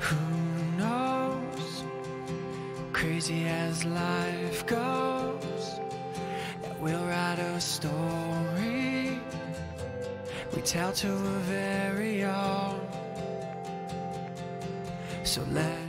Who knows, crazy as life goes, that we'll write a story we tell to a very own. So let